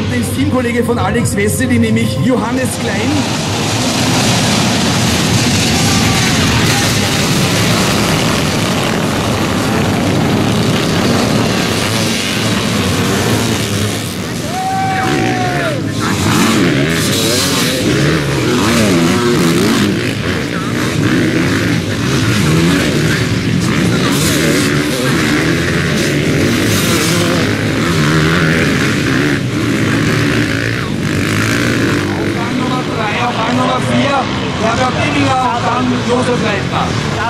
übrigens Teamkollege von Alex Wessely, nämlich Johannes Klein. Herbert Emminger und dann Josef Leitner.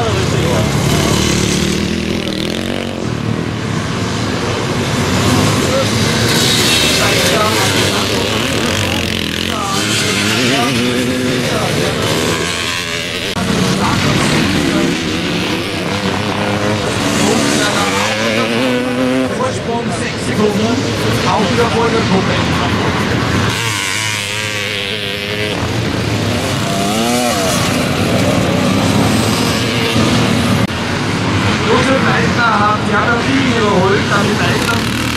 Vorsprung 6 Sekunden, auch wieder vor der Gruppe. Josef Leitner hat Jana Fiegen überholt, damit Leitner.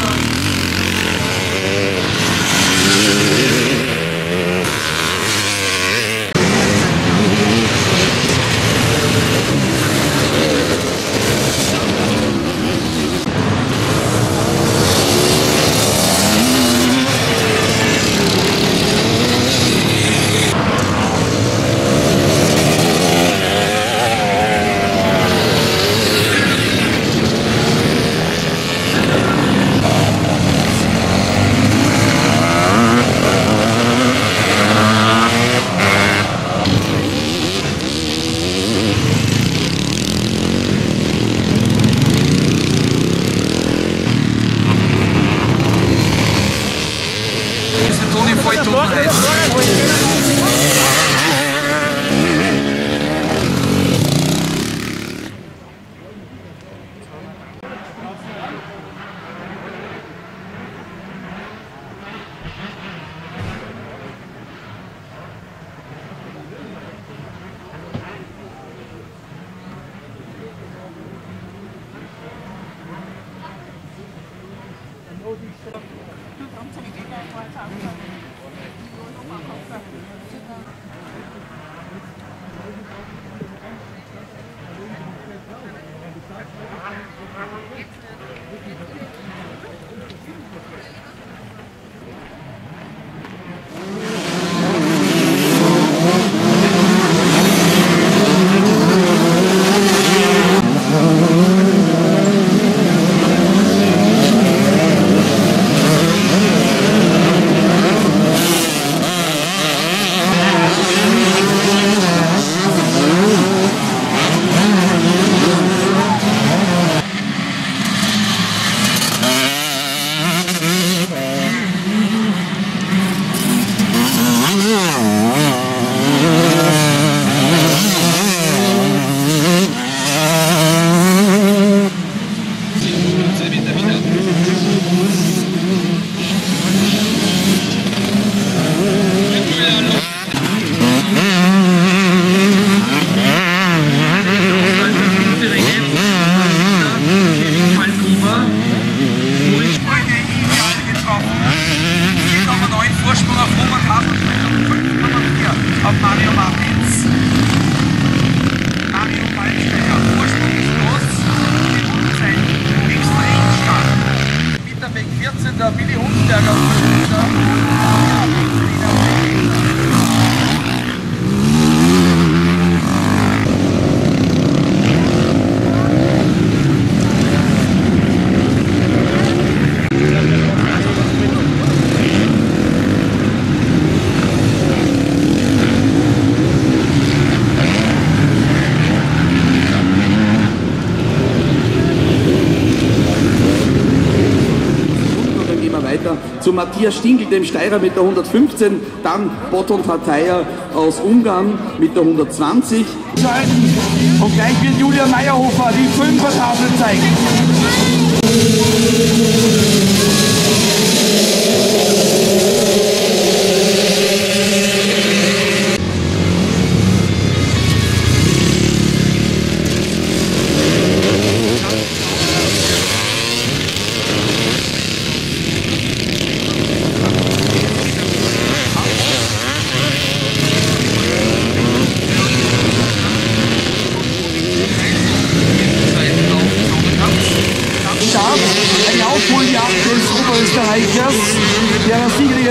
Toni Volltotenheit. Auf Mario Martins. Mario Waldsteiner. Vorsprung ist groß. Die Rundzeit extra eng stark. Winterbeck 14. Willi Hunsberger. Zu Matthias Stingl, dem Steirer mit der 115, dann Botton Tataya aus Ungarn mit der 120. Und gleich wird Julia Meyerhofer die 5er-Tafel zeigen.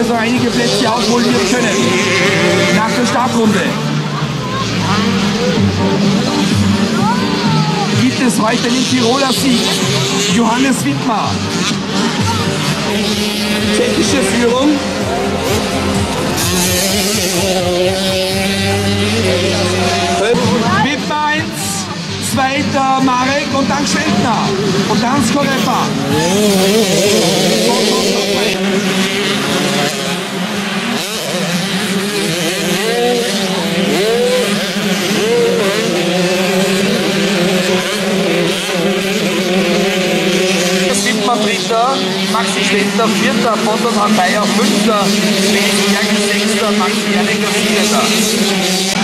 also einige Plätze ausholen wird können. Nach der Startrunde gibt es heute den Tiroler Sieg. Johannes Wittmer. Tschechische Führung. Wittmer 1, zweiter Marek und dann Schwendner und dann Skorepa. Wittmer Dritter, Maxi Schwendner Vierter, Botton Hatteier Fünfter, Felix Bergen Sechster, Maxi Erlecker Vierter.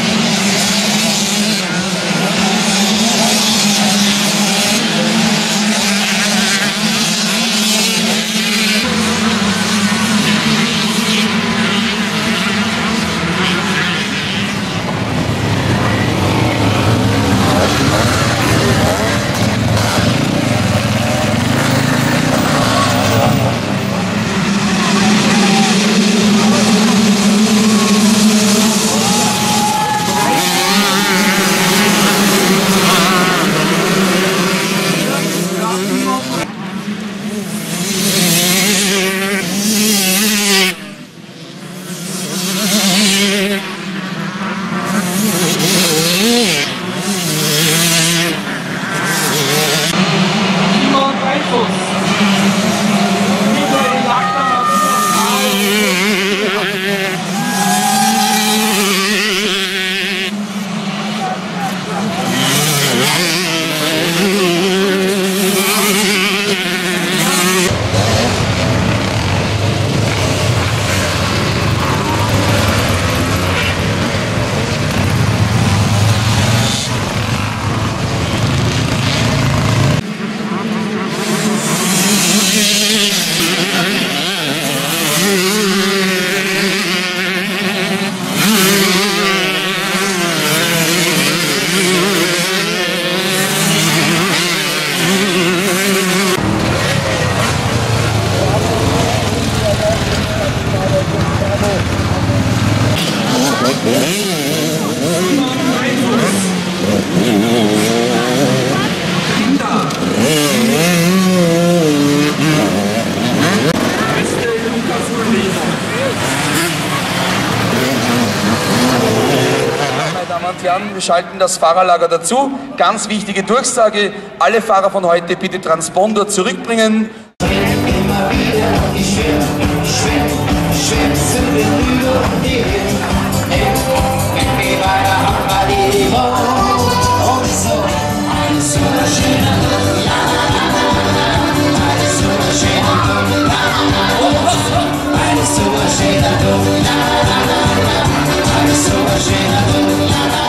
Wir schalten das Fahrerlager dazu. Ganz wichtige Durchsage, alle Fahrer von heute bitte Transponder zurückbringen. Immer wieder, ich schwimm zu den Rüber und die Hin. Irgendwie bei der Hammerlimo. Und so, alles so schöner, la la la la la. Alles so schöner, la la la. Alles so schöner, la la la la. Alles so schöner, la la la.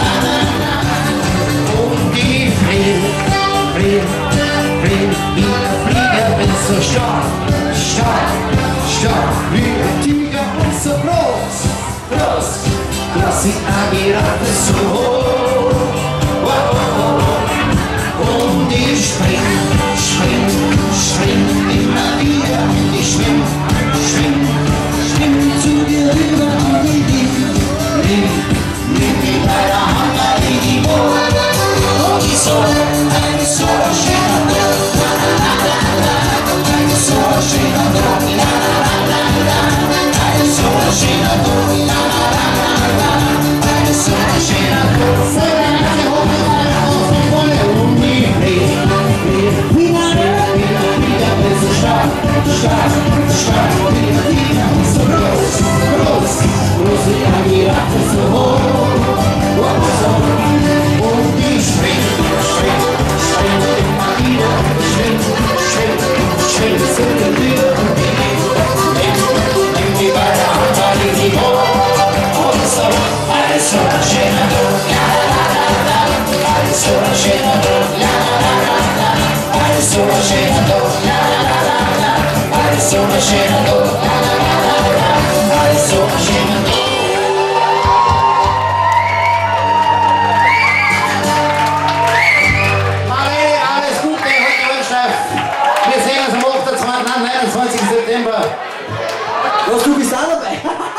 So stark, wie ein Tiger und so groß sind Agirate so hoch. Und ich spring immer wieder, ich schwimm zu dir rüber und nimm mich bei der Hand in die Boot. Und ich so, alles so schön. So du bist auch dabei.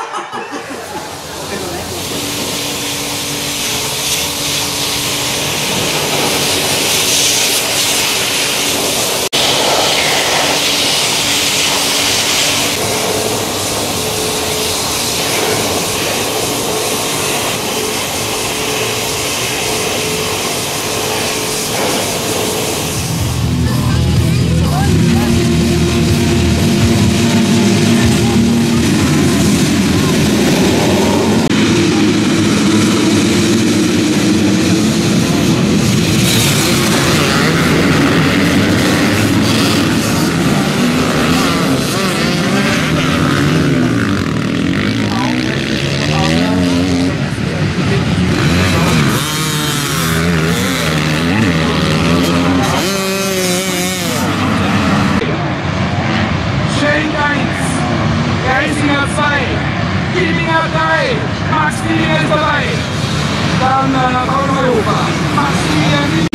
Maximilian ist dabei. Dann Europa. Maximilian.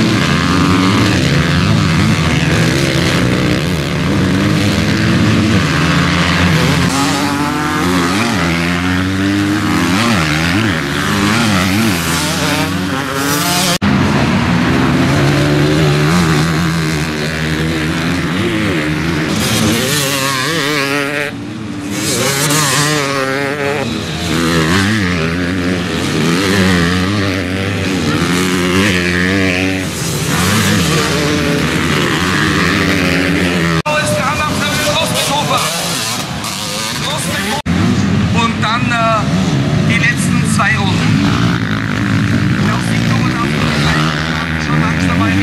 Die letzten 2 Runden. Auf Sicherung und auf schon langsam mal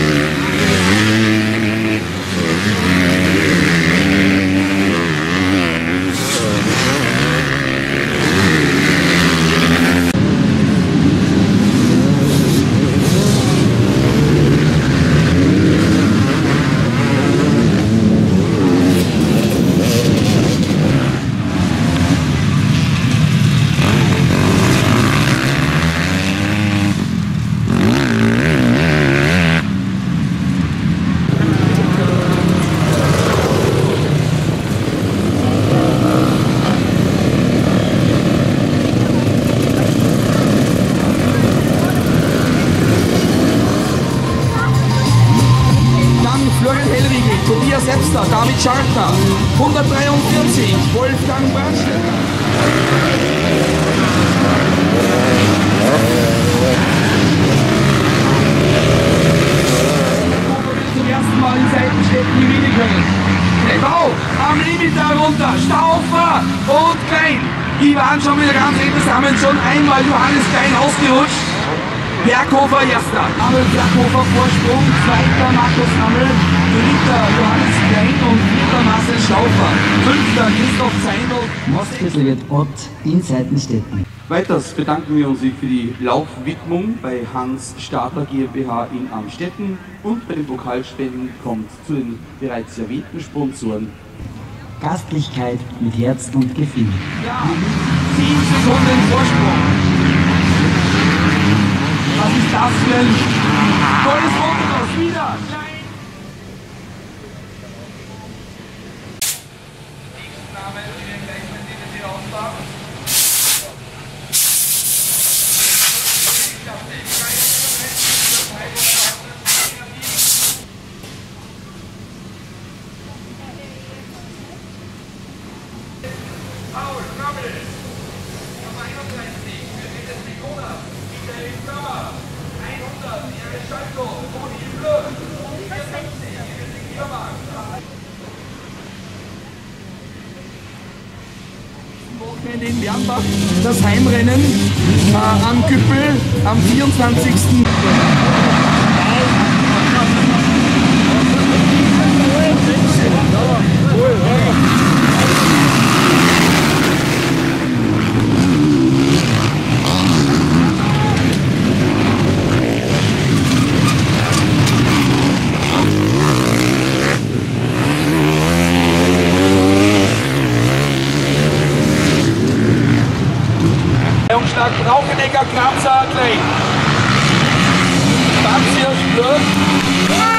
Florian Hellriegel, Tobias Ebster, David Schartner, 143, Wolfgang Bernstetter. Zum ersten Mal in Seitenstädten gewinnen können. Wow, am Limit darunter, Stauffer und Klein. Die waren schon wieder ganz eng zusammen, schon einmal Johannes Klein ausgerutscht. Berghofer erster, Amel Berghofer Vorsprung, zweiter Markus Amel, dritter Johannes Klein und vierter Marcel Stauffer, fünfter Christoph Zeindl. Mostviertel wird Ort in Seitenstetten. Weiters bedanken wir uns für die Laufwidmung bei Hans Starter GmbH in Amstetten und bei den Pokalspenden kommt zu den bereits erwähnten Sponsoren Gastlichkeit mit Herz und Gefühl. Ja, 7 Sekunden Vorsprung. Was ist das für ein tolles Foto? Wieder! Name, den gleich mit denen Sie ausfahren. Paul, Krabbel, Nummer 31, wir sind jetzt die Kona, Michael Kramer, 100, Jere Schalko, Toni Blö, 54, wir sind die Kiermark. Wochenende in Wernbach das Heimrennen am Küppel am 24. Umschlag Brauchenecker, Kranzer, Klein. Tanz hier, Splöck.